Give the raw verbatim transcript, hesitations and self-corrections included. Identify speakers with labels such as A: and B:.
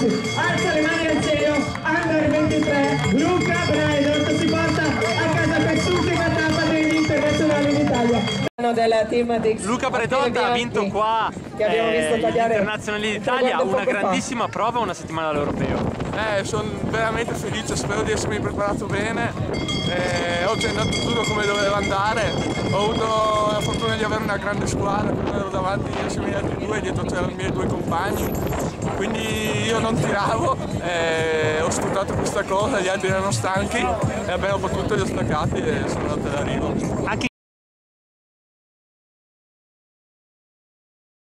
A: ragazzi, alza le mani al cielo, Under ventitré, Luca Braidot si porta a casa quest'ultima tappa degli internazionali in Italia. Della team di
B: Luca Braidot ha vinto qua eh, gli internazionali d'Italia, una grandissima prova una settimana all'Europeo.
C: Eh, sono veramente felice, spero di essermi preparato bene. Eh, oggi è andato tutto come doveva andare, ho avuto la fortuna di avere una grande squadra, ero davanti insieme agli altri due, dietro c'erano i miei due compagni, quindi io non tiravo, eh, ho sfruttato questa cosa, gli altri erano stanchi e abbiamo battuto gli ostaccati e sono andato all'arrivo.